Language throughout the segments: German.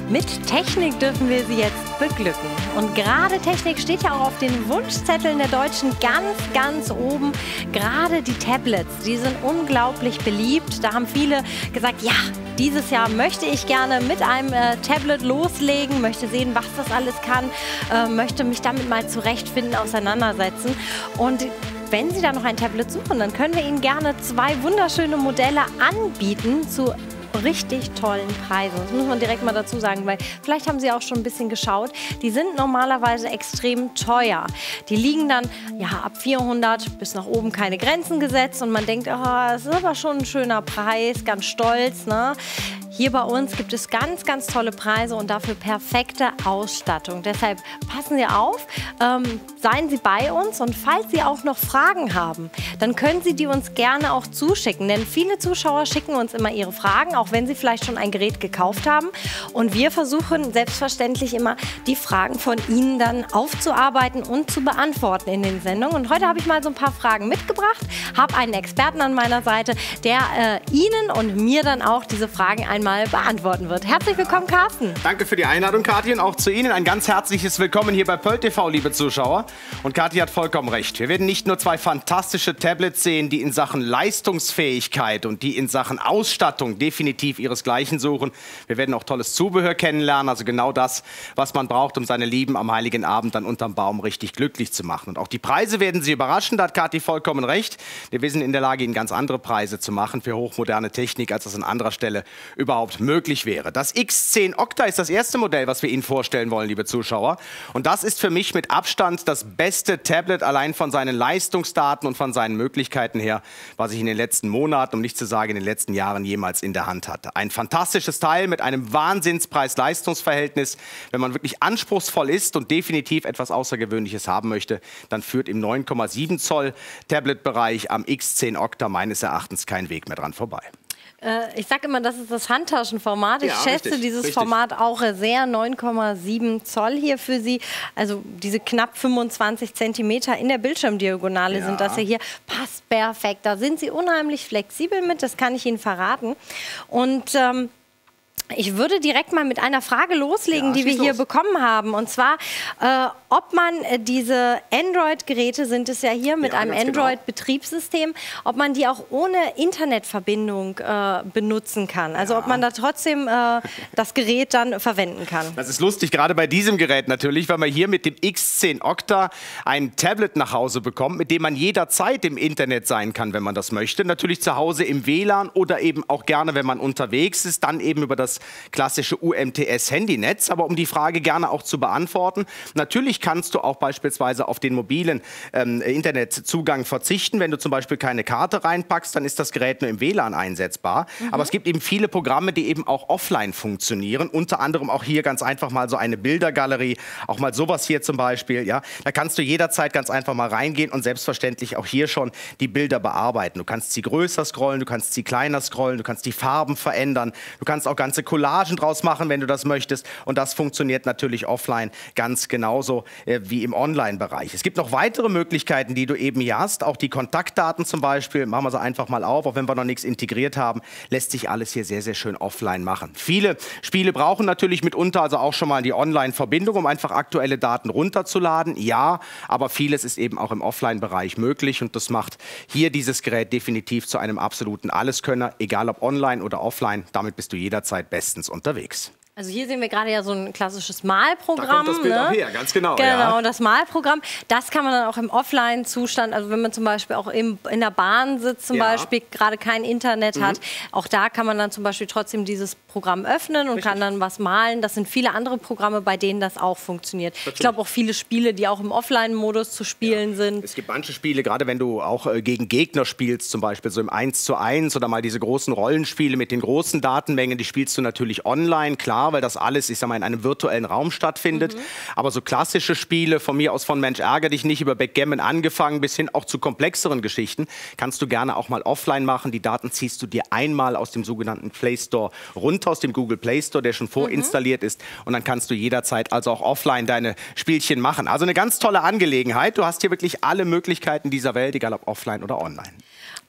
Mit Technik dürfen wir Sie jetzt beglücken. Und gerade Technik steht ja auch auf den Wunschzetteln der Deutschen ganz oben. Gerade die Tablets, die sind unglaublich beliebt. Da haben viele gesagt, ja, dieses Jahr möchte ich gerne mit einem Tablet loslegen, möchte sehen, was das alles kann, möchte mich damit mal zurechtfinden, auseinandersetzen. Und wenn Sie da noch ein Tablet suchen, dann können wir Ihnen gerne zwei wunderschöne Modelle anbieten zu richtig tollen Preisen. Das muss man direkt mal dazu sagen, weil vielleicht haben Sie auch schon ein bisschen geschaut. Die sind normalerweise extrem teuer. Die liegen dann ja ab 400 bis nach oben, keine Grenzen gesetzt und man denkt, oh, das ist aber schon ein schöner Preis, ganz stolz, ne? Hier bei uns gibt es ganz tolle Preise und dafür perfekte Ausstattung. Deshalb passen Sie auf, seien Sie bei uns und falls Sie auch noch Fragen haben, dann können Sie die uns gerne auch zuschicken. Denn viele Zuschauer schicken uns immer ihre Fragen, auch wenn sie vielleicht schon ein Gerät gekauft haben. Und wir versuchen selbstverständlich immer, die Fragen von Ihnen dann aufzuarbeiten und zu beantworten in den Sendungen. Und heute habe ich mal so ein paar Fragen mitgebracht, habe einen Experten an meiner Seite, der Ihnen und mir dann auch diese Fragen einmal beantworten wird. Herzlich willkommen, Carsten. Danke für die Einladung, Kathi, und auch zu Ihnen ein ganz herzliches Willkommen hier bei Pöll TV, liebe Zuschauer. Und Kathi hat vollkommen recht. Wir werden nicht nur zwei fantastische Tablets sehen, die in Sachen Leistungsfähigkeit und die in Sachen Ausstattung definitiv ihresgleichen suchen. Wir werden auch tolles Zubehör kennenlernen, also genau das, was man braucht, um seine Lieben am Heiligen Abend dann unterm Baum richtig glücklich zu machen. Und auch die Preise werden Sie überraschen, da hat Kathi vollkommen recht. Wir sind in der Lage, Ihnen ganz andere Preise zu machen für hochmoderne Technik, als das an anderer Stelle überhaupt möglich wäre. Das X10 Octa ist das erste Modell, was wir Ihnen vorstellen wollen, liebe Zuschauer. Und das ist für mich mit Abstand das beste Tablet, allein von seinen Leistungsdaten und von seinen Möglichkeiten her, was ich in den letzten Monaten, um nicht zu sagen in den letzten Jahren, jemals in der Hand hatte. Ein fantastisches Teil mit einem Wahnsinns-Preis-Leistungs-Verhältnis. Wenn man wirklich anspruchsvoll ist und definitiv etwas Außergewöhnliches haben möchte, dann führt im 9,7 Zoll Tablet-Bereich am X10 Octa meines Erachtens kein Weg mehr dran vorbei. Ich sage immer, das ist das Handtaschenformat. Ich schätze dieses Format auch sehr. 9,7 Zoll hier für Sie. Also diese knapp 25 Zentimeter in der Bildschirmdiagonale sind das ja hier. Passt perfekt. Da sind Sie unheimlich flexibel mit, das kann ich Ihnen verraten. Und ich würde direkt mal mit einer Frage loslegen, die wir hier bekommen haben. Und zwar, ob man diese Android-Geräte, sind es ja hier, mit einem Android-Betriebssystem, ob man die auch ohne Internetverbindung benutzen kann. Also ob man da trotzdem das Gerät dann verwenden kann. Das ist lustig, gerade bei diesem Gerät natürlich, weil man hier mit dem X10 Octa ein Tablet nach Hause bekommt, mit dem man jederzeit im Internet sein kann, wenn man das möchte. Natürlich zu Hause im WLAN oder eben auch gerne, wenn man unterwegs ist, dann eben über das klassische UMTS-Handynetz. Aber um die Frage gerne auch zu beantworten, natürlich kannst du auch beispielsweise auf den mobilen Internetzugang verzichten. Wenn du zum Beispiel keine Karte reinpackst, dann ist das Gerät nur im WLAN einsetzbar. Aber es gibt eben viele Programme, die eben auch offline funktionieren. Unter anderem auch hier ganz einfach mal so eine Bildergalerie, auch mal sowas hier zum Beispiel. Ja, da kannst du jederzeit ganz einfach mal reingehen und selbstverständlich auch hier schon die Bilder bearbeiten. Du kannst sie größer scrollen, du kannst sie kleiner scrollen, du kannst die Farben verändern, du kannst auch ganze Collagen draus machen, wenn du das möchtest. Und das funktioniert natürlich offline ganz genauso wie im Online-Bereich. Es gibt noch weitere Möglichkeiten, die du eben hier hast. Auch die Kontaktdaten zum Beispiel, machen wir sie einfach mal auf, auch wenn wir noch nichts integriert haben, lässt sich alles hier sehr schön offline machen. Viele Spiele brauchen natürlich mitunter also auch schon mal die Online-Verbindung, um einfach aktuelle Daten runterzuladen. Ja, aber vieles ist eben auch im Offline-Bereich möglich und das macht hier dieses Gerät definitiv zu einem absoluten Alleskönner, egal ob online oder offline. Damit bist du jederzeit bestens unterwegs. Also hier sehen wir gerade ja so ein klassisches Malprogramm. Da kommt das Bild auch her, ganz genau. Genau, das Malprogramm. Das kann man dann auch im Offline-Zustand, also wenn man zum Beispiel auch in der Bahn sitzt, zum Beispiel gerade kein Internet hat, auch da kann man dann zum Beispiel trotzdem dieses Programm öffnen und kann dann was malen. Das sind viele andere Programme, bei denen das auch funktioniert. Ich glaube auch viele Spiele, die auch im Offline-Modus zu spielen sind. Es gibt manche Spiele, gerade wenn du auch gegen Gegner spielst, zum Beispiel so im 1:1 oder mal diese großen Rollenspiele mit den großen Datenmengen, die spielst du natürlich online, klar, weil das alles, ich sag mal, in einem virtuellen Raum stattfindet. Aber so klassische Spiele, von mir aus von Mensch ärgere dich nicht, über Backgammon angefangen, bis hin auch zu komplexeren Geschichten, kannst du gerne auch mal offline machen. Die Daten ziehst du dir einmal aus dem sogenannten Play Store runter, aus dem Google Play Store, der schon vorinstalliert ist. Und dann kannst du jederzeit also auch offline deine Spielchen machen. Also eine ganz tolle Angelegenheit. Du hast hier wirklich alle Möglichkeiten dieser Welt, egal ob offline oder online.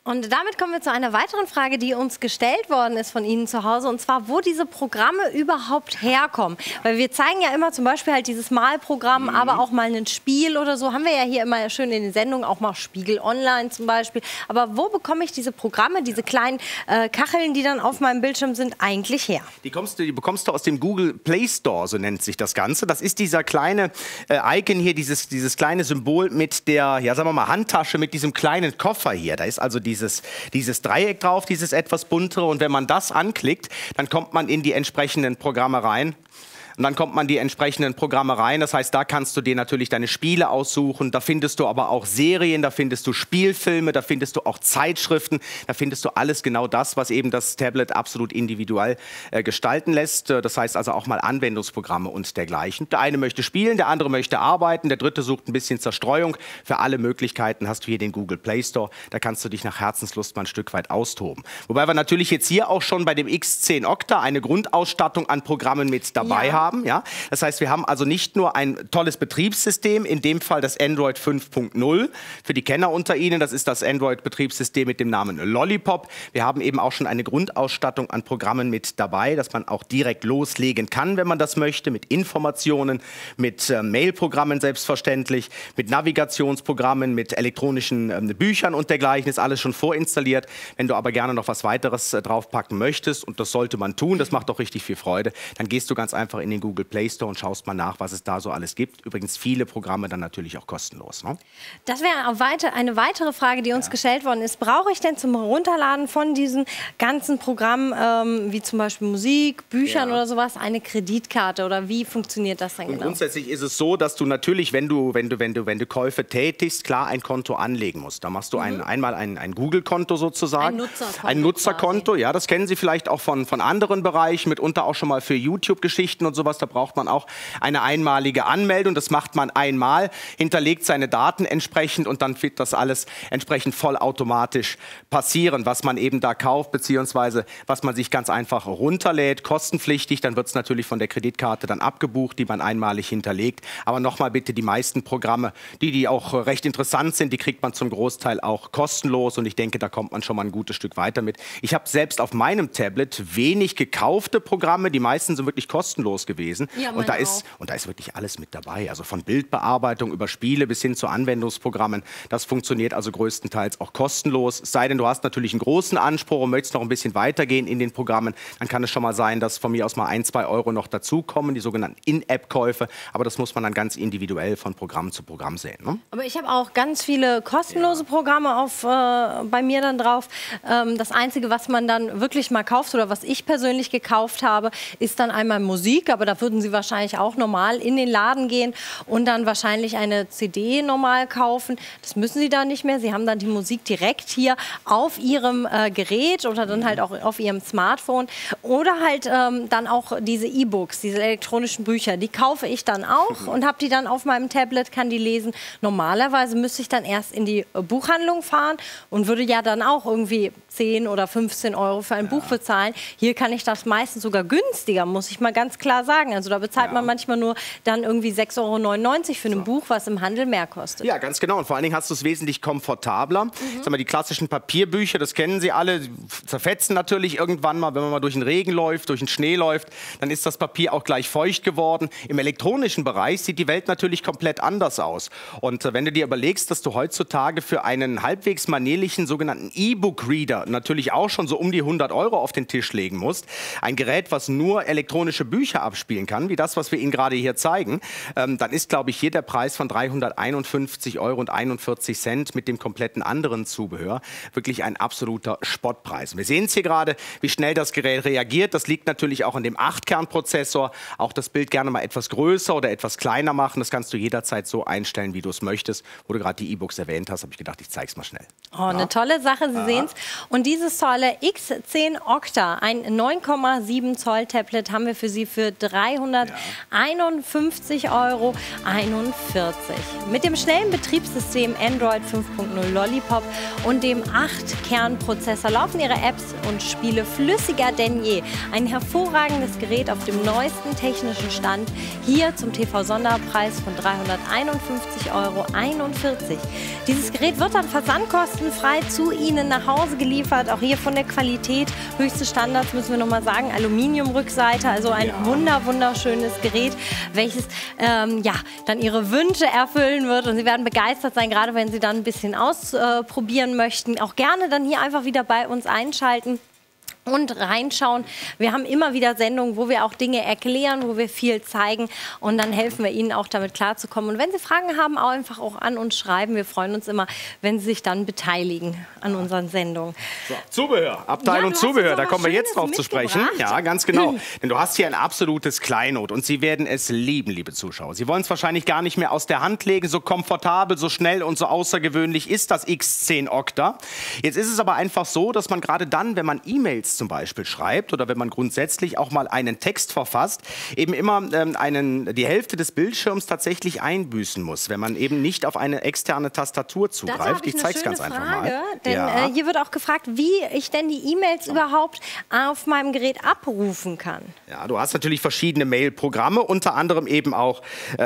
Und damit kommen wir zu einer weiteren Frage, die uns gestellt worden ist von Ihnen zu Hause, und zwar, wo diese Programme überhaupt herkommen. Weil wir zeigen ja immer zum Beispiel halt dieses Malprogramm, aber auch mal ein Spiel oder so. Haben wir ja hier immer schön in den Sendungen, auch mal Spiegel Online zum Beispiel. Aber wo bekomme ich diese Programme, diese kleinen Kacheln, die dann auf meinem Bildschirm sind, eigentlich her? Die bekommst du aus dem Google Play Store, so nennt sich das Ganze. Das ist dieser kleine Icon hier, dieses kleine Symbol mit der, ja sagen wir mal, Handtasche, mit diesem kleinen Koffer hier. Da ist also dieses Dreieck drauf, dieses etwas buntere. Und wenn man das anklickt, dann kommt man in die entsprechenden Programme rein. Und dann kommt man in die entsprechenden Programme rein. Das heißt, da kannst du dir natürlich deine Spiele aussuchen. Da findest du aber auch Serien, da findest du Spielfilme, da findest du auch Zeitschriften. Da findest du alles genau das, was eben das Tablet absolut individuell gestalten lässt. Das heißt also auch mal Anwendungsprogramme und dergleichen. Der eine möchte spielen, der andere möchte arbeiten, der dritte sucht ein bisschen Zerstreuung. Für alle Möglichkeiten hast du hier den Google Play Store. Da kannst du dich nach Herzenslust mal ein Stück weit austoben. Wobei wir natürlich jetzt hier auch schon bei dem X10 Octa eine Grundausstattung an Programmen mit dabei haben. Ja? Das heißt, wir haben also nicht nur ein tolles Betriebssystem, in dem Fall das Android 5.0. Für die Kenner unter Ihnen, das ist das Android-Betriebssystem mit dem Namen Lollipop. Wir haben eben auch schon eine Grundausstattung an Programmen mit dabei, dass man auch direkt loslegen kann, wenn man das möchte, mit Informationen, mit Mail-Programmen selbstverständlich, mit Navigationsprogrammen, mit elektronischen Büchern und dergleichen, ist alles schon vorinstalliert. Wenn du aber gerne noch was weiteres draufpacken möchtest, und das sollte man tun, das macht auch richtig viel Freude, dann gehst du ganz einfach in den Google Play Store und schaust mal nach, was es da so alles gibt. Übrigens viele Programme dann natürlich auch kostenlos. Ne? Das wäre eine weitere Frage, die uns gestellt worden ist. Brauche ich denn zum Runterladen von diesen ganzen Programmen, wie zum Beispiel Musik, Büchern oder sowas, eine Kreditkarte? Oder wie funktioniert das dann genau? Grundsätzlich ist es so, dass du natürlich, wenn du Käufe tätigst, klar ein Konto anlegen musst. Da machst du einmal ein Google-Konto sozusagen. Ein Nutzerkonto, ja, das kennen Sie vielleicht auch von anderen Bereichen, mitunter auch schon mal für YouTube-Geschichten und sowas. Da braucht man auch eine einmalige Anmeldung. Das macht man einmal, hinterlegt seine Daten entsprechend und dann wird das alles entsprechend vollautomatisch passieren, was man eben da kauft, beziehungsweise was man sich ganz einfach runterlädt, kostenpflichtig. Dann wird es natürlich von der Kreditkarte dann abgebucht, die man einmalig hinterlegt. Aber nochmal bitte, die meisten Programme, die auch recht interessant sind, die kriegt man zum Großteil auch kostenlos und ich denke, da kommt man schon mal ein gutes Stück weiter mit. Ich habe selbst auf meinem Tablet wenig gekaufte Programme, die meisten sind wirklich kostenlos gewesen. Ja, und da ist wirklich alles mit dabei. Also von Bildbearbeitung über Spiele bis hin zu Anwendungsprogrammen. Das funktioniert also größtenteils auch kostenlos. Es sei denn, du hast natürlich einen großen Anspruch und möchtest noch ein bisschen weitergehen in den Programmen. Dann kann es schon mal sein, dass von mir aus mal 1, 2 Euro noch dazukommen, die sogenannten In-App-Käufe. Aber das muss man dann ganz individuell von Programm zu Programm sehen. Ne? Aber ich habe auch ganz viele kostenlose Programme bei mir dann drauf. Das Einzige, was man dann wirklich mal kauft oder was ich persönlich gekauft habe, ist dann einmal Musik. Aber da würden Sie wahrscheinlich auch normal in den Laden gehen und dann wahrscheinlich eine CD normal kaufen. Das müssen Sie da nicht mehr. Sie haben dann die Musik direkt hier auf Ihrem Gerät oder dann halt auch auf Ihrem Smartphone. Oder halt dann auch diese E-Books, diese elektronischen Bücher. Die kaufe ich dann auch und habe die dann auf meinem Tablet, kann die lesen. Normalerweise müsste ich dann erst in die Buchhandlung fahren und würde ja dann auch irgendwie 10 oder 15 Euro für ein Buch bezahlen. Hier kann ich das meistens sogar günstiger, muss ich mal ganz klar sagen. Also da bezahlt man manchmal nur dann irgendwie 6,99 Euro für ein Buch, was im Handel mehr kostet. Ja, ganz genau. Und vor allen Dingen hast du es wesentlich komfortabler. Sag mal, die klassischen Papierbücher, das kennen Sie alle, zerfetzen natürlich irgendwann mal, wenn man mal durch den Regen läuft, durch den Schnee läuft, dann ist das Papier auch gleich feucht geworden. Im elektronischen Bereich sieht die Welt natürlich komplett anders aus. Und wenn du dir überlegst, dass du heutzutage für einen halbwegs manierlichen sogenannten E-Book-Reader natürlich auch schon so um die 100 Euro auf den Tisch legen musst, ein Gerät, was nur elektronische Bücher abspielen kann, wie das, was wir Ihnen gerade hier zeigen, dann ist, glaube ich, hier der Preis von 351,41 Euro mit dem kompletten anderen Zubehör wirklich ein absoluter Spottpreis. Wir sehen es hier gerade, wie schnell das Gerät reagiert. Das liegt natürlich auch an dem 8-Kern-Prozessor. Auch das Bild gerne mal etwas größer oder etwas kleiner machen. Das kannst du jederzeit so einstellen, wie du es möchtest. Wo du gerade die E-Books erwähnt hast, habe ich gedacht, ich zeige es mal schnell. Oh, eine tolle Sache, Sie sehen es. Und dieses tolle X10 Octa, ein 9,7 Zoll Tablet, haben wir für Sie für 351,41 € Mit dem schnellen Betriebssystem Android 5.0 Lollipop und dem 8-Kern-Prozessor laufen Ihre Apps und Spiele flüssiger denn je. Ein hervorragendes Gerät auf dem neuesten technischen Stand. Hier zum TV-Sonderpreis von 351,41 €. Dieses Gerät wird dann versandkostenfrei zu Ihnen nach Hause geliefert. Auch hier von der Qualität höchste Standards, müssen wir noch mal sagen. Aluminiumrückseite, also ein wunderschönes Gerät, welches dann Ihre Wünsche erfüllen wird. Und Sie werden begeistert sein, gerade wenn Sie dann ein bisschen ausprobieren möchten. Auch gerne dann hier einfach wieder bei uns einschalten und reinschauen. Wir haben immer wieder Sendungen, wo wir auch Dinge erklären, wo wir viel zeigen und dann helfen wir Ihnen auch damit klarzukommen. Und wenn Sie Fragen haben, auch einfach auch an uns schreiben. Wir freuen uns immer, wenn Sie sich dann beteiligen an unseren Sendungen. So, Zubehör, Abteilung Zubehör, da kommen wir jetzt drauf zu sprechen. Ja, ganz genau. Denn du hast hier ein absolutes Kleinod und Sie werden es lieben, liebe Zuschauer. Sie wollen es wahrscheinlich gar nicht mehr aus der Hand legen. So komfortabel, so schnell und so außergewöhnlich ist das X10 Octa. Jetzt ist es aber einfach so, dass man gerade dann, wenn man E-Mails zum Beispiel schreibt oder wenn man grundsätzlich auch mal einen Text verfasst, eben immer die Hälfte des Bildschirms tatsächlich einbüßen muss, wenn man eben nicht auf eine externe Tastatur zugreift. Ich zeige es ganz einfach mal. Denn hier wird auch gefragt, wie ich denn die E-Mails überhaupt auf meinem Gerät abrufen kann. Ja, du hast natürlich verschiedene Mail-Programme, unter anderem eben auch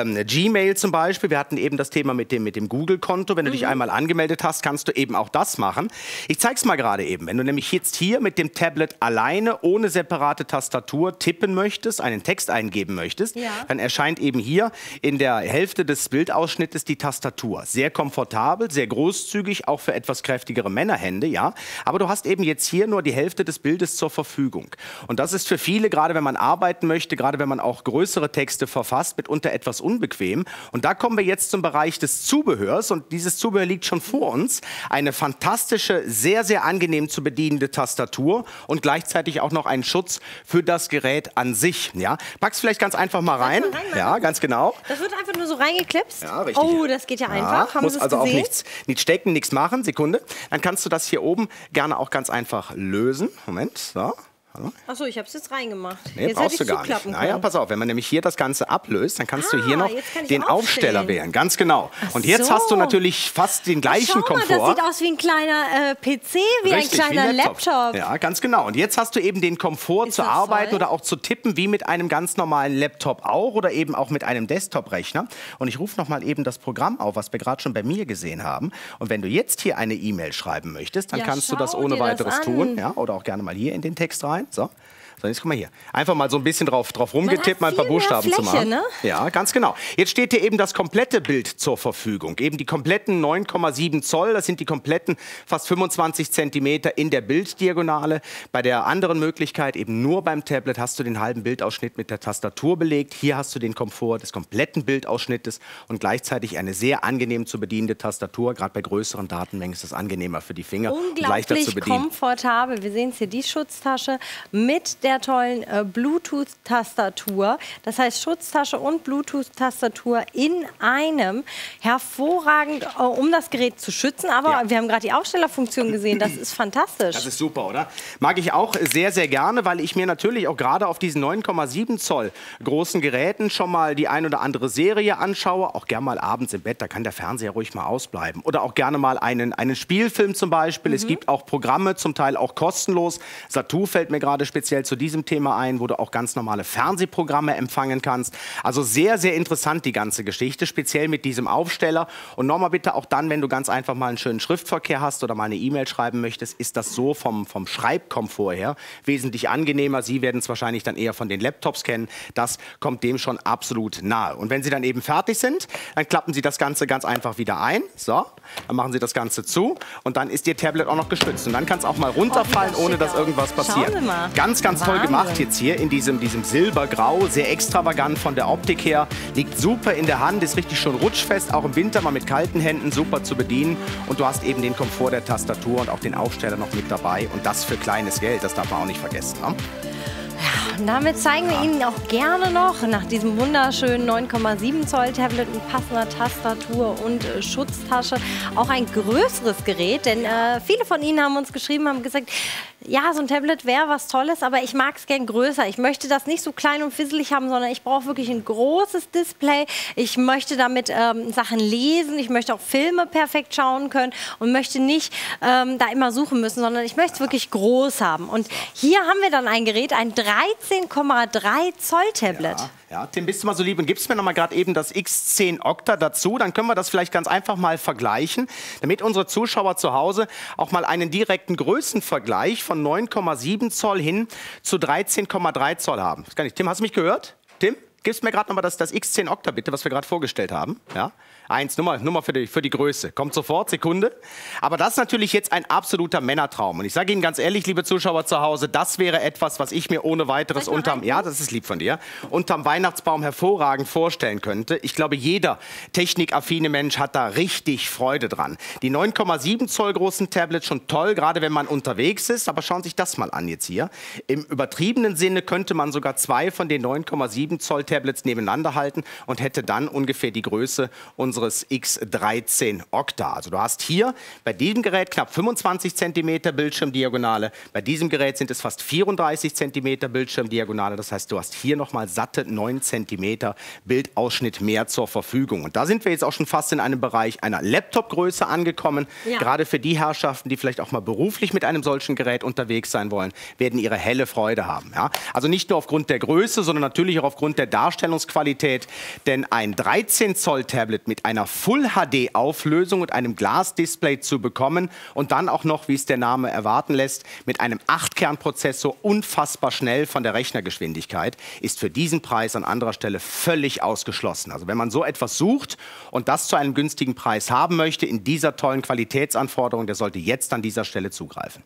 Gmail zum Beispiel. Wir hatten eben das Thema mit dem Google-Konto. Wenn du dich einmal angemeldet hast, kannst du eben auch das machen. Ich zeige es mal gerade eben. Wenn du nämlich jetzt hier mit dem Tablet alleine, ohne separate Tastatur tippen möchtest, einen Text eingeben möchtest, dann erscheint eben hier in der Hälfte des Bildausschnittes die Tastatur. Sehr komfortabel, sehr großzügig, auch für etwas kräftigere Männerhände, ja. Aber du hast eben jetzt hier nur die Hälfte des Bildes zur Verfügung. Und das ist für viele, gerade wenn man arbeiten möchte, gerade wenn man auch größere Texte verfasst, mitunter etwas unbequem. Und da kommen wir jetzt zum Bereich des Zubehörs. Und dieses Zubehör liegt schon vor uns. Eine fantastische, sehr, sehr angenehm zu bedienende Tastatur und gleichzeitig auch noch einen Schutz für das Gerät an sich. Ja? Pack's vielleicht ganz einfach mal rein. Ja, ganz genau. Das wird einfach nur so reingeklipst. Ja, richtig. Oh, das geht ja einfach. Haben muss Sie es also gesehen? auch nichts stecken, nichts machen. Sekunde. Dann kannst du das hier oben gerne auch ganz einfach lösen. Moment, so. Achso, ich habe es jetzt reingemacht. Nee, jetzt brauchst du gar nicht. Naja, pass auf, wenn man nämlich hier das Ganze ablöst, dann kannst du hier noch den Aufsteller wählen. Ganz genau. Und jetzt hast du natürlich fast den gleichen Komfort. Das sieht aus wie ein kleiner PC, wie ein kleiner Laptop. Ja, ganz genau. Und jetzt hast du eben den Komfort zu arbeiten oder auch zu tippen, wie mit einem ganz normalen Laptop auch oder eben auch mit einem Desktop-Rechner. Und ich rufe noch mal eben das Programm auf, was wir gerade schon bei mir gesehen haben. Und wenn du jetzt hier eine E-Mail schreiben möchtest, dann kannst du das ohne weiteres tun. Ja, oder auch gerne mal hier in den Text rein. So, jetzt guck mal hier. Einfach mal so ein bisschen drauf rumgetippt, mal ein paar Buchstaben zu machen. Ne? Ja, ganz genau. Jetzt steht dir eben das komplette Bild zur Verfügung. Eben die kompletten 9,7 Zoll, das sind die kompletten fast 25 Zentimeter in der Bilddiagonale. Bei der anderen Möglichkeit, eben nur beim Tablet, hast du den halben Bildausschnitt mit der Tastatur belegt. Hier hast du den Komfort des kompletten Bildausschnittes und gleichzeitig eine sehr angenehm zu bedienende Tastatur. Gerade bei größeren Datenmengen ist das angenehmer für die Finger und leichter zu bedienen. Unglaublich komfortabel. Wir sehen es hier, die Schutztasche mit der tollen Bluetooth-Tastatur. Das heißt Schutztasche und Bluetooth-Tastatur in einem. Hervorragend, um das Gerät zu schützen. Aber wir haben gerade die Aufstellerfunktion gesehen. Das ist fantastisch. Das ist super, oder? Mag ich auch sehr, sehr gerne, weil ich mir natürlich auch gerade auf diesen 9,7 Zoll großen Geräten schon mal die ein oder andere Serie anschaue. Auch gerne mal abends im Bett, da kann der Fernseher ruhig mal ausbleiben. Oder auch gerne mal einen Spielfilm zum Beispiel. Es gibt auch Programme, zum Teil auch kostenlos. Satu fällt mir gerade speziell zu diesem Thema ein, wo du auch ganz normale Fernsehprogramme empfangen kannst. Also sehr, sehr interessant die ganze Geschichte, speziell mit diesem Aufsteller. Und nochmal bitte auch dann, wenn du ganz einfach mal einen schönen Schriftverkehr hast oder mal eine E-Mail schreiben möchtest, ist das so vom Schreibkomfort her wesentlich angenehmer. Sie werden es wahrscheinlich dann eher von den Laptops kennen. Das kommt dem schon absolut nahe. Und wenn Sie dann eben fertig sind, dann klappen Sie das Ganze ganz einfach wieder ein. So, dann machen Sie das Ganze zu und dann ist Ihr Tablet auch noch gestützt. Und dann kann es auch mal runterfallen, ohne dass irgendwas passiert. Schauen Sie mal. Ganz toll gemacht jetzt hier in diesem Silbergrau, sehr extravagant von der Optik her, liegt super in der Hand, ist richtig schön rutschfest, auch im Winter mal mit kalten Händen super zu bedienen und du hast eben den Komfort der Tastatur und auch den Aufsteller noch mit dabei und das für kleines Geld, das darf man auch nicht vergessen. Ne? Und damit zeigen wir Ihnen auch gerne noch nach diesem wunderschönen 9,7 Zoll Tablet mit passender Tastatur und Schutztasche auch ein größeres Gerät. Denn viele von Ihnen haben uns geschrieben, haben gesagt, ja, so ein Tablet wäre was Tolles, aber ich mag es gern größer. Ich möchte das nicht so klein und fisselig haben, sondern ich brauche wirklich ein großes Display. Ich möchte damit Sachen lesen, ich möchte auch Filme perfekt schauen können und möchte nicht da immer suchen müssen, sondern ich möchte es wirklich groß haben. Und hier haben wir dann ein Gerät, ein 13,3 Zoll Tablet. Ja, Tim, bist du mal so lieb und gibst mir noch mal gerade eben das X10 Octa dazu. Dann können wir das vielleicht ganz einfach mal vergleichen, damit unsere Zuschauer zu Hause auch mal einen direkten Größenvergleich von 9,7 Zoll hin zu 13,3 Zoll haben. Das kann ich. Tim, hast du mich gehört? Tim, gibst mir gerade noch mal das X10 Octa bitte, was wir gerade vorgestellt haben. Ja? Nummer für die Größe. Kommt sofort, Sekunde. Aber das ist natürlich jetzt ein absoluter Männertraum. Und ich sage Ihnen ganz ehrlich, liebe Zuschauer zu Hause, das wäre etwas, was ich mir ohne weiteres unterm Weihnachtsbaum hervorragend vorstellen könnte. Ich glaube, jeder technikaffine Mensch hat da richtig Freude dran. Die 9,7 Zoll großen Tablets schon toll, gerade wenn man unterwegs ist. Aber schauen Sie sich das mal an jetzt hier. Im übertriebenen Sinne könnte man sogar zwei von den 9,7 Zoll Tablets nebeneinander halten und hätte dann ungefähr die Größe unseres X13 Octa. Also du hast hier bei diesem Gerät knapp 25 cm Bildschirmdiagonale, bei diesem Gerät sind es fast 34 cm Bildschirmdiagonale. Das heißt, du hast hier nochmal satte 9 cm Bildausschnitt mehr zur Verfügung. Und da sind wir jetzt auch schon fast in einem Bereich einer Laptop-Größe angekommen. Ja. Gerade für die Herrschaften, die vielleicht auch mal beruflich mit einem solchen Gerät unterwegs sein wollen, werden ihre helle Freude haben. Ja? Also nicht nur aufgrund der Größe, sondern natürlich auch aufgrund der Darstellungsqualität. Denn ein 13 Zoll Tablet mit einer Full-HD-Auflösung und einem Glasdisplay zu bekommen und dann auch noch, wie es der Name erwarten lässt, mit einem 8-Kern-Prozessor unfassbar schnell von der Rechnergeschwindigkeit, ist für diesen Preis an anderer Stelle völlig ausgeschlossen. Also wenn man so etwas sucht und das zu einem günstigen Preis haben möchte, in dieser tollen Qualitätsanforderung, der sollte jetzt an dieser Stelle zugreifen.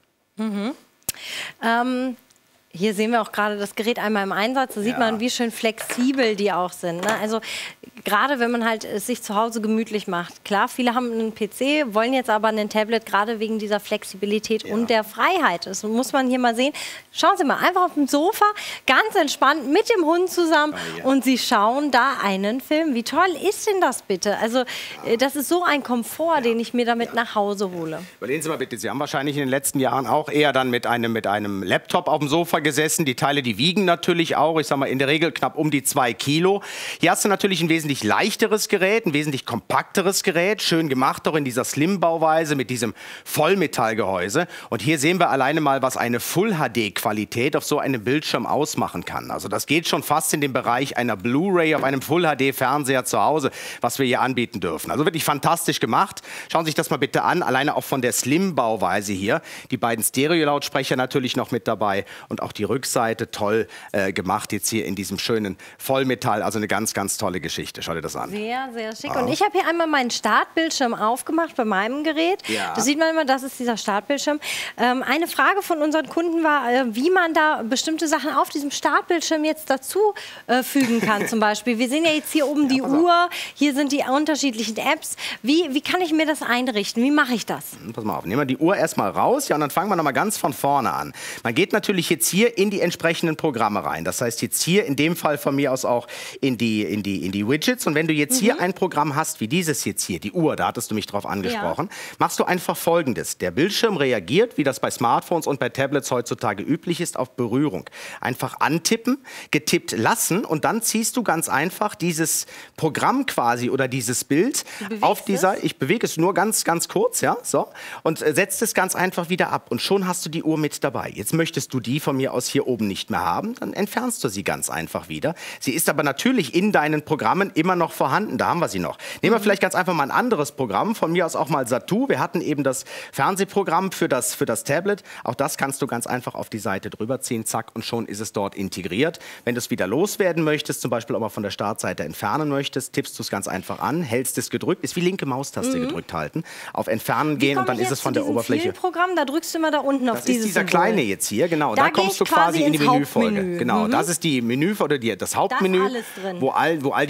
Hier sehen wir auch gerade das Gerät einmal im Einsatz. Da sieht man, wie schön flexibel die auch sind. Ne? Also gerade wenn man halt es sich zu Hause gemütlich macht. Klar, viele haben einen PC, wollen jetzt aber ein Tablet, gerade wegen dieser Flexibilität und der Freiheit. Das muss man hier mal sehen. Schauen Sie mal, einfach auf dem Sofa, ganz entspannt mit dem Hund zusammen und Sie schauen da einen Film. Wie toll ist denn das bitte? Also das ist so ein Komfort, den ich mir damit nach Hause hole. Überlegen Sie mal bitte, Sie haben wahrscheinlich in den letzten Jahren auch eher dann mit einem Laptop auf dem Sofa gesessen. Die Teile, die wiegen natürlich auch, ich sag mal in der Regel knapp um die 2 Kilo. Hier hast du natürlich ein wesentlich leichteres Gerät, ein wesentlich kompakteres Gerät, schön gemacht auch in dieser Slim-Bauweise mit diesem Vollmetallgehäuse. Und hier sehen wir alleine mal, was eine Full-HD-Qualität auf so einem Bildschirm ausmachen kann. Also das geht schon fast in den Bereich einer Blu-ray auf einem Full-HD-Fernseher zu Hause, was wir hier anbieten dürfen. Also wirklich fantastisch gemacht. Schauen Sie sich das mal bitte an, alleine auch von der Slim-Bauweise hier. Die beiden Stereo-Lautsprecher natürlich noch mit dabei und auch die Rückseite toll gemacht jetzt hier in diesem schönen Vollmetall. Also eine ganz, ganz tolle Geschichte. Schau dir das an. Sehr, sehr schick. Und ich habe hier einmal meinen Startbildschirm aufgemacht bei meinem Gerät. Ja. Das sieht man immer, das ist dieser Startbildschirm. Eine Frage von unseren Kunden war, wie man da bestimmte Sachen auf diesem Startbildschirm jetzt dazu fügen kann. Zum Beispiel, wir sehen ja jetzt hier oben die Uhr, hier sind die unterschiedlichen Apps. Wie kann ich mir das einrichten? Wie mache ich das? Pass mal auf, nehmen wir die Uhr erstmal raus, ja, und dann fangen wir noch mal ganz von vorne an. Man geht natürlich jetzt hier in die entsprechenden Programme rein. Das heißt jetzt hier in dem Fall von mir aus auch in die Widgets. Und wenn du jetzt hier ein Programm hast, wie dieses jetzt hier, die Uhr, da hattest du mich drauf angesprochen, machst du einfach Folgendes. Der Bildschirm reagiert, wie das bei Smartphones und bei Tablets heutzutage üblich ist, auf Berührung. Einfach antippen, getippt lassen und dann ziehst du ganz einfach dieses Programm quasi oder dieses Bild auf dieser, ich bewege es nur ganz, ganz kurz, ja, so, und setzt es ganz einfach wieder ab. Und schon hast du die Uhr mit dabei. Jetzt möchtest du die von mir aus hier oben nicht mehr haben, dann entfernst du sie ganz einfach wieder. Sie ist aber natürlich in deinen Programmen immer noch vorhanden, da haben wir sie noch. Nehmen wir vielleicht ganz einfach mal ein anderes Programm, von mir aus auch mal Satu. Wir hatten eben das Fernsehprogramm für das Tablet. Auch das kannst du ganz einfach auf die Seite drüber ziehen, zack, und schon ist es dort integriert. Wenn du es wieder loswerden möchtest, zum Beispiel auch mal von der Startseite entfernen möchtest, tippst du es ganz einfach an, hältst es gedrückt, ist wie linke Maustaste gedrückt halten, auf Entfernen gehen und dann ist es von der Oberfläche. Programm, da drückst du immer da unten auf dieses Das ist dieser kleine jetzt hier, genau. Da kommst du quasi in die Menüfolge. Genau, das ist die Menü oder das Hauptmenü, wo all die Programme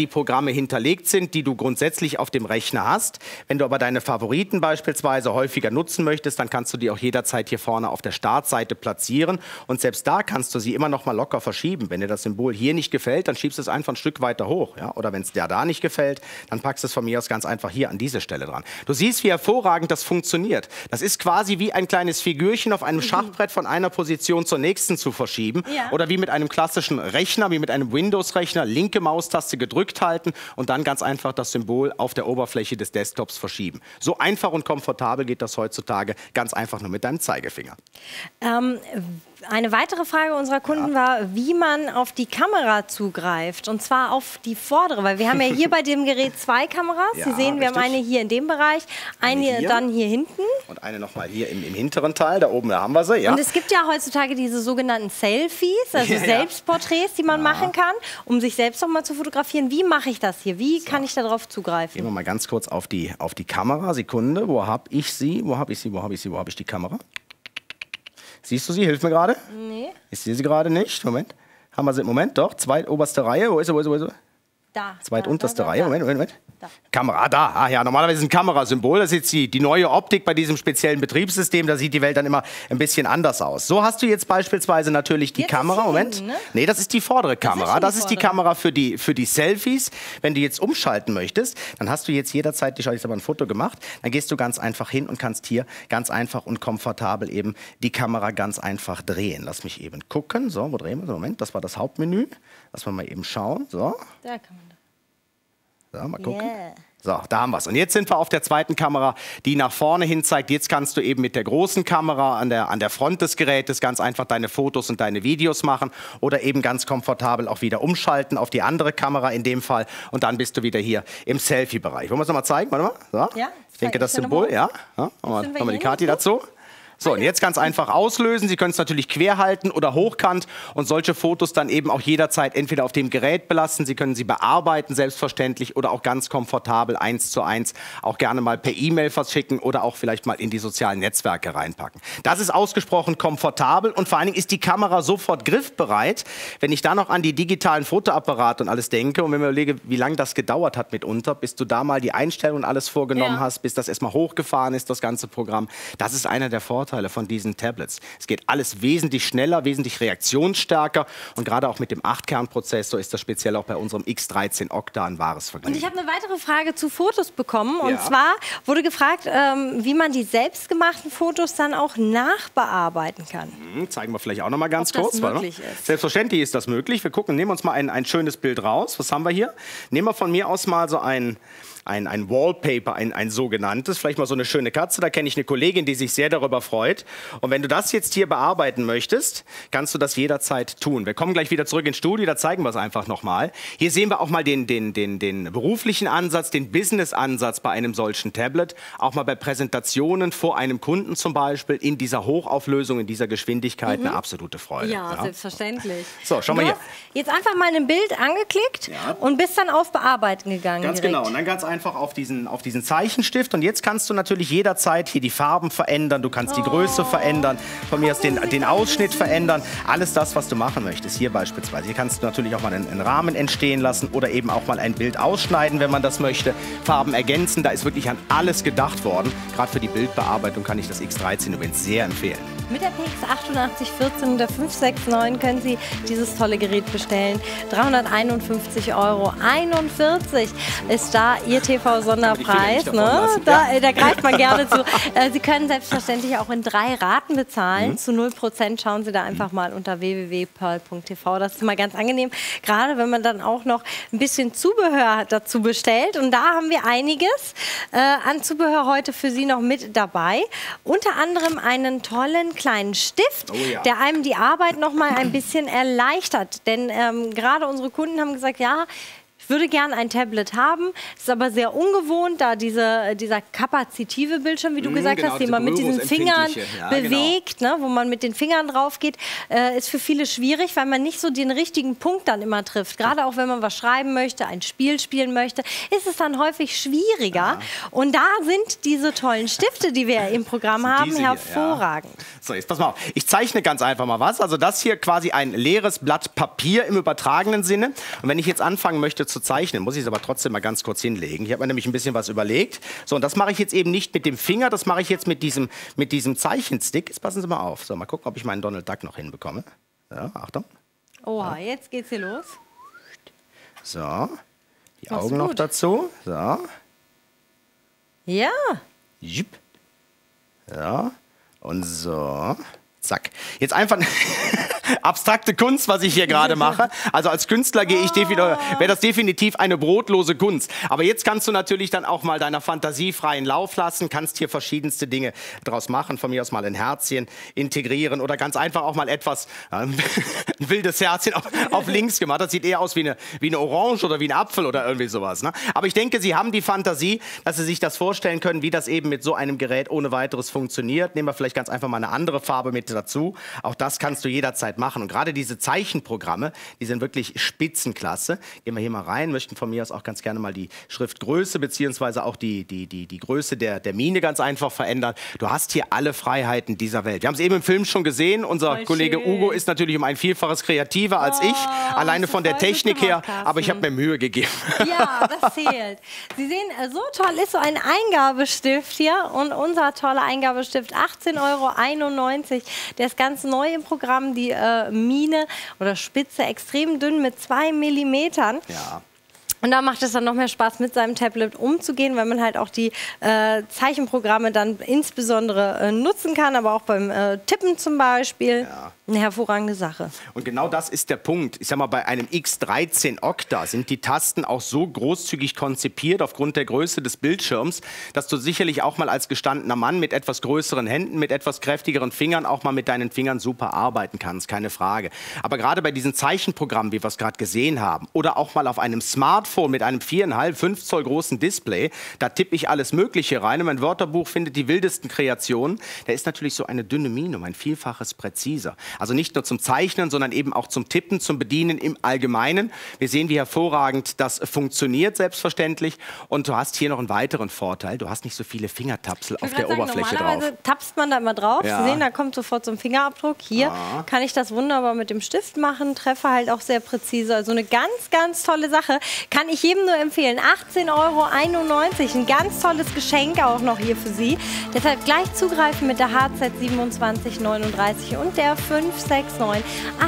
Programme hinterlegt sind, die du grundsätzlich auf dem Rechner hast. Wenn du aber deine Favoriten beispielsweise häufiger nutzen möchtest, dann kannst du die auch jederzeit hier vorne auf der Startseite platzieren. Und selbst da kannst du sie immer noch mal locker verschieben. Wenn dir das Symbol hier nicht gefällt, dann schiebst du es einfach ein Stück weiter hoch. Ja? Oder wenn es dir da nicht gefällt, dann packst du es von mir aus ganz einfach hier an diese Stelle dran. Du siehst, wie hervorragend das funktioniert. Das ist quasi wie ein kleines Figürchen auf einem Schachbrett von einer Position zur nächsten zu verschieben. Ja. Oder wie mit einem klassischen Rechner, wie mit einem Windows-Rechner, linke Maustaste gedrückt halten und dann ganz einfach das Symbol auf der Oberfläche des Desktops verschieben. So einfach und komfortabel geht das heutzutage ganz einfach nur mit deinem Zeigefinger. Eine weitere Frage unserer Kunden war, wie man auf die Kamera zugreift. Und zwar auf die vordere, weil wir haben ja hier bei dem Gerät zwei Kameras. Ja, Sie sehen, wir haben eine hier in dem Bereich, eine hier. Dann hier hinten. Und eine nochmal hier im hinteren Teil, da oben, da haben wir sie. Ja. Und es gibt ja heutzutage diese sogenannten Selfies, also Selbstporträts, die man machen kann, um sich selbst noch mal zu fotografieren. Wie mache ich das hier? Wie kann ich darauf zugreifen? Gehen wir mal ganz kurz auf die Kamera. Sekunde, wo habe ich sie? Wo habe ich sie? Wo habe ich die Kamera? Siehst du sie? Hilf mir gerade. Nee. Ich sehe sie gerade nicht. Moment. Haben wir sie? Moment, doch. Zweitoberste Reihe. Wo ist sie? Da. Zweitunterste Reihe. Da. Moment. Da. Kamera, da. Ah ja, normalerweise ist ein Kamerasymbol. Das ist jetzt die neue Optik bei diesem speziellen Betriebssystem. Da sieht die Welt dann immer ein bisschen anders aus. So hast du jetzt beispielsweise natürlich die Kamera. Moment. Hinten, ne? Nee, das ist die vordere Kamera. Das ist die Kamera für die Selfies. Wenn du jetzt umschalten möchtest, dann hast du jetzt jederzeit, ich habe jetzt aber ein Foto gemacht, dann gehst du ganz einfach hin und kannst hier ganz einfach und komfortabel eben die Kamera ganz einfach drehen. Lass mich eben gucken. So, wo drehen wir? Moment, das war das Hauptmenü. Lass mal eben schauen. So. Da kann man. So, mal gucken. So, da haben wir es. Und jetzt sind wir auf der zweiten Kamera, die nach vorne hin zeigt. Jetzt kannst du eben mit der großen Kamera an der Front des Gerätes ganz einfach deine Fotos und deine Videos machen oder eben ganz komfortabel auch wieder umschalten auf die andere Kamera in dem Fall. Und dann bist du wieder hier im Selfie-Bereich. Wollen wir es nochmal zeigen? Warte mal. So. Ja, ich denke, das Symbol, ja. Machen wir die Kati dazu. So, und jetzt ganz einfach auslösen. Sie können es natürlich quer halten oder hochkant und solche Fotos dann eben auch jederzeit entweder auf dem Gerät belassen. Sie können sie bearbeiten, selbstverständlich, oder auch ganz komfortabel 1:1 auch gerne mal per E-Mail verschicken oder auch vielleicht mal in die sozialen Netzwerke reinpacken. Das ist ausgesprochen komfortabel und vor allen Dingen ist die Kamera sofort griffbereit. Wenn ich da noch an die digitalen Fotoapparate und alles denke und wenn man überlege, wie lange das gedauert hat mitunter, bis du da mal die Einstellungen und alles vorgenommen hast, bis das erstmal hochgefahren ist, das ganze Programm. Das ist einer der Vorteile von diesen Tablets. Es geht alles wesentlich schneller, wesentlich reaktionsstärker und gerade auch mit dem 8-Kern-Prozessor ist das speziell auch bei unserem X13 Octa ein wahres Vergnügen. Und ich habe eine weitere Frage zu Fotos bekommen und zwar wurde gefragt, wie man die selbstgemachten Fotos dann auch nachbearbeiten kann. Zeigen wir vielleicht auch noch mal ganz kurz. Möglich ist. Selbstverständlich ist das möglich. Wir gucken, nehmen uns mal ein schönes Bild raus. Was haben wir hier? Nehmen wir von mir aus mal so ein Wallpaper, ein sogenanntes, vielleicht mal so eine schöne Katze, da kenne ich eine Kollegin, die sich sehr darüber freut. Und wenn du das jetzt hier bearbeiten möchtest, kannst du das jederzeit tun. Wir kommen gleich wieder zurück ins Studio, da zeigen wir es einfach nochmal. Hier sehen wir auch mal den beruflichen Ansatz, den Business-Ansatz bei einem solchen Tablet, auch mal bei Präsentationen vor einem Kunden zum Beispiel, in dieser Hochauflösung, in dieser Geschwindigkeit, eine absolute Freude. Ja, selbstverständlich. So, schau mal hier. Jetzt einfach mal ein Bild angeklickt und bist dann auf Bearbeiten gegangen. Ganz genau, und dann ganz einfach auf diesen Zeichenstift und jetzt kannst du natürlich jederzeit hier die Farben verändern, du kannst die Größe verändern, von mir aus den Ausschnitt verändern, alles das, was du machen möchtest. Hier beispielsweise, hier kannst du natürlich auch mal einen Rahmen entstehen lassen oder eben auch mal ein Bild ausschneiden, wenn man das möchte, Farben ergänzen, da ist wirklich an alles gedacht worden. Gerade für die Bildbearbeitung kann ich das X13 übrigens sehr empfehlen. Mit der PX 8814 der 569 können Sie dieses tolle Gerät bestellen. 351,41 € ist da Ihr TV-Sonderpreis. Ne? Da greift man gerne zu. Sie können selbstverständlich auch in 3 Raten bezahlen. Zu 0%. Schauen Sie da einfach mal unter www.pearl.tv. Das ist immer ganz angenehm, gerade wenn man dann auch noch ein bisschen Zubehör dazu bestellt. Und da haben wir einiges an Zubehör heute für Sie noch mit dabei. Unter anderem einen tollen kleinen Stift, der einem die Arbeit noch mal ein bisschen erleichtert. Denn gerade unsere Kunden haben gesagt, ja, ich würde gerne ein Tablet haben, ist aber sehr ungewohnt, da dieser kapazitive Bildschirm, wie du gesagt hast, den man mit diesen Fingern bewegt, ne, wo man mit den Fingern drauf geht, ist für viele schwierig, weil man nicht so den richtigen Punkt dann immer trifft. Gerade auch wenn man was schreiben möchte, ein Spiel spielen möchte, ist es dann häufig schwieriger. Und da sind diese tollen Stifte, die wir im Programm haben, hervorragend. So, jetzt pass mal auf. Ich zeichne ganz einfach mal was. Also das hier quasi ein leeres Blatt Papier im übertragenen Sinne. Und wenn ich jetzt anfangen möchte zu zeichnen, muss ich es aber trotzdem mal ganz kurz hinlegen. Ich habe mir nämlich ein bisschen was überlegt. So, und das mache ich jetzt eben nicht mit dem Finger, das mache ich jetzt mit diesem Zeichenstick. Jetzt passen Sie mal auf. So, mal gucken, ob ich meinen Donald Duck noch hinbekomme. Ja, Achtung. Oha, jetzt geht's hier los. So, die Augen noch dazu. So. Ja. Jupp. Ja, und so. Zack. Jetzt einfach abstrakte Kunst, was ich hier gerade mache. Also als Künstler wäre das definitiv eine brotlose Kunst. Aber jetzt kannst du natürlich dann auch mal deiner Fantasie freien Lauf lassen, kannst hier verschiedenste Dinge draus machen. Von mir aus mal ein Herzchen integrieren oder ganz einfach auch mal etwas, ein wildes Herzchen auf links gemacht. Das sieht eher aus wie eine Orange oder wie ein Apfel oder irgendwie sowas. Ne? Aber ich denke, Sie haben die Fantasie, dass Sie sich das vorstellen können, wie das eben mit so einem Gerät ohne weiteres funktioniert. Nehmen wir vielleicht ganz einfach mal eine andere Farbe mit dazu. Auch das kannst du jederzeit machen. Und gerade diese Zeichenprogramme, die sind wirklich Spitzenklasse. Gehen wir hier mal rein, möchten von mir aus auch ganz gerne mal die Schriftgröße beziehungsweise auch die Größe der Mine ganz einfach verändern. Du hast hier alle Freiheiten dieser Welt. Wir haben es eben im Film schon gesehen. Unser Kollege Ugo ist natürlich um ein Vielfaches kreativer als ich. Alleine von der Technik her. Aber ich habe mir Mühe gegeben. Ja, das zählt. Sie sehen, so toll ist so ein Eingabestift hier. Und unser toller Eingabestift, 18,91 €. Der ist ganz neu im Programm, die Mine oder Spitze extrem dünn mit 2 Millimetern. Ja. Und da macht es dann noch mehr Spaß, mit seinem Tablet umzugehen, weil man halt auch die Zeichenprogramme dann insbesondere nutzen kann, aber auch beim Tippen zum Beispiel. Ja. Eine hervorragende Sache. Und genau das ist der Punkt. Ich sag mal, bei einem X13 Octa sind die Tasten auch so großzügig konzipiert aufgrund der Größe des Bildschirms, dass du sicherlich auch mal als gestandener Mann mit etwas größeren Händen, mit etwas kräftigeren Fingern auch mal mit deinen Fingern super arbeiten kannst, keine Frage. Aber gerade bei diesen Zeichenprogrammen, wie wir es gerade gesehen haben, oder auch mal auf einem Smartphone mit einem 4,5, 5 Zoll großen Display, da tippe ich alles Mögliche rein und mein Wörterbuch findet die wildesten Kreationen. Da ist natürlich so eine dünne Mine um ein Vielfaches präziser. Also nicht nur zum Zeichnen, sondern eben auch zum Tippen, zum Bedienen im Allgemeinen. Wir sehen, wie hervorragend das funktioniert, selbstverständlich. Und du hast hier noch einen weiteren Vorteil. Du hast nicht so viele Fingertapsel auf der Oberfläche drauf. Normalerweise tapst man da immer drauf. Ja. Sie sehen, da kommt sofort so ein Fingerabdruck. Hier kann ich das wunderbar mit dem Stift machen. Treffe halt auch sehr präzise. Also eine ganz, ganz tolle Sache. Kann ich jedem nur empfehlen. 18,91 €. Ein ganz tolles Geschenk auch noch hier für Sie. Deshalb gleich zugreifen mit der HZ 2739 und der 569,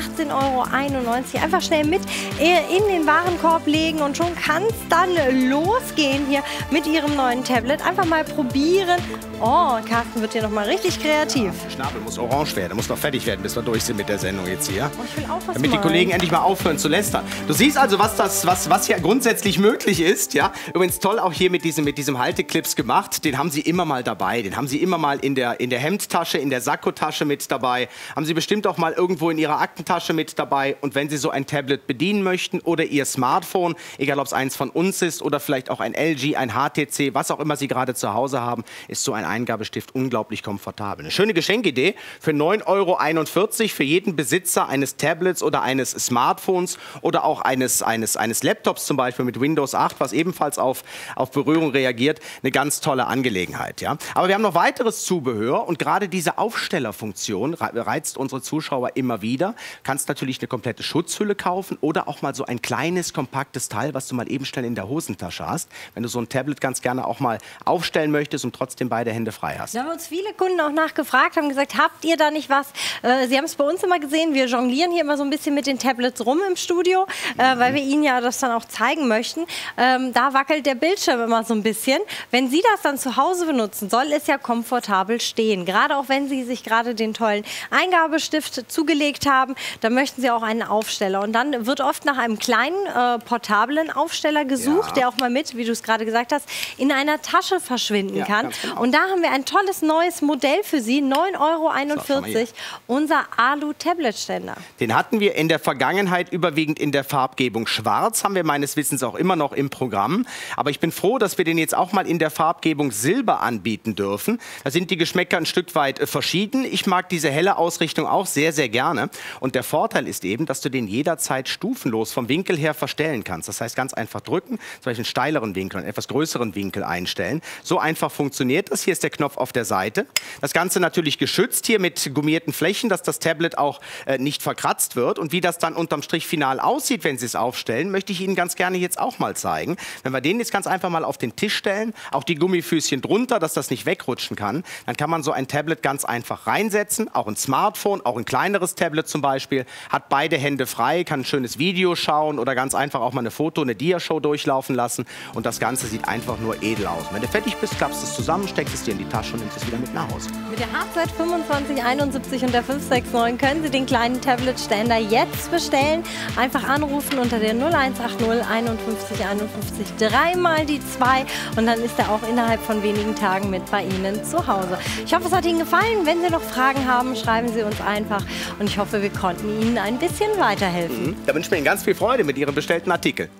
18,91 €. Einfach schnell mit in den Warenkorb legen und schon kann es dann losgehen hier mit Ihrem neuen Tablet. Einfach mal probieren. Oh, Carsten wird hier noch mal richtig kreativ. Ja, der Schnabel muss orange werden, der muss noch fertig werden, bis wir durch sind mit der Sendung jetzt hier. Oh, ich will auch was damit die Kollegen endlich mal aufhören zu lästern. Du siehst also, was hier grundsätzlich möglich ist. Ja? Übrigens toll auch hier mit diesem Halteclips gemacht. Den haben Sie immer mal dabei. Den haben Sie immer mal in der Hemdtasche, in der Sakkotasche mit dabei. Haben Sie bestimmt auch mal irgendwo in Ihrer Aktentasche mit dabei. Und wenn Sie so ein Tablet bedienen möchten oder Ihr Smartphone, egal ob es eins von uns ist oder vielleicht auch ein LG, ein HTC, was auch immer Sie gerade zu Hause haben, ist so ein Eingabestift unglaublich komfortabel. Eine schöne Geschenkidee für 9,41 € für jeden Besitzer eines Tablets oder eines Smartphones oder auch eines Laptops zum Beispiel mit Windows 8, was ebenfalls auf Berührung reagiert. Eine ganz tolle Angelegenheit. Ja? Aber wir haben noch weiteres Zubehör und gerade diese Aufstellerfunktion reizt unsere Zuschauer immer wieder. Kannst natürlich eine komplette Schutzhülle kaufen oder auch mal so ein kleines, kompaktes Teil, was du mal eben schnell in der Hosentasche hast, wenn du so ein Tablet ganz gerne auch mal aufstellen möchtest und trotzdem beide Hände frei hast. Da haben uns viele Kunden auch nachgefragt, haben gesagt, habt ihr da nicht was? Sie haben es bei uns immer gesehen, wir jonglieren hier immer so ein bisschen mit den Tablets rum im Studio, weil wir Ihnen ja das dann auch zeigen möchten. Da wackelt der Bildschirm immer so ein bisschen. Wenn Sie das dann zu Hause benutzen, soll es ja komfortabel stehen. Gerade auch wenn Sie sich gerade den tollen Eingabestift zugelegt haben, dann möchten Sie auch einen Aufsteller. Und dann wird oft nach einem kleinen, portablen Aufsteller gesucht, der auch mal mit, wie du es gerade gesagt hast, in einer Tasche verschwinden kann. Genau. Und da haben wir ein tolles neues Modell für Sie, 9,41 €, unser Alu-Tablet-Ständer. Den hatten wir in der Vergangenheit überwiegend in der Farbgebung Schwarz, haben wir meines Wissens auch immer noch im Programm. Aber ich bin froh, dass wir den jetzt auch mal in der Farbgebung Silber anbieten dürfen. Da sind die Geschmäcker ein Stück weit verschieden. Ich mag diese helle Ausrichtung auch sehr, sehr gerne. Und der Vorteil ist eben, dass du den jederzeit stufenlos vom Winkel her verstellen kannst. Das heißt, ganz einfach drücken, zum Beispiel einen steileren Winkel, einen etwas größeren Winkel einstellen. So einfach funktioniert das. Hier ist der Knopf auf der Seite. Das Ganze natürlich geschützt hier mit gummierten Flächen, dass das Tablet auch nicht verkratzt wird. Und wie das dann unterm Strich final aussieht, wenn Sie es aufstellen, möchte ich Ihnen ganz gerne kann ich jetzt auch mal zeigen. Wenn wir den jetzt ganz einfach mal auf den Tisch stellen, auch die Gummifüßchen drunter, dass das nicht wegrutschen kann, dann kann man so ein Tablet ganz einfach reinsetzen, auch ein Smartphone, auch ein kleineres Tablet zum Beispiel, hat beide Hände frei, kann ein schönes Video schauen oder ganz einfach auch mal eine Diashow durchlaufen lassen und das Ganze sieht einfach nur edel aus. Wenn du fertig bist, klappst du es zusammen, steckst es dir in die Tasche und nimmst es wieder mit nach Hause. Mit der HZ 2571 und der 569 können Sie den kleinen Tablet-Ständer jetzt bestellen. Einfach anrufen unter der 0180 51 51 dreimal die 2 und dann ist er auch innerhalb von wenigen Tagen mit bei Ihnen zu Hause. Ich hoffe, es hat Ihnen gefallen. Wenn Sie noch Fragen haben, schreiben Sie uns einfach und ich hoffe, wir konnten Ihnen ein bisschen weiterhelfen. Da wünsche ich mir Ihnen ganz viel Freude mit Ihrem bestellten Artikel.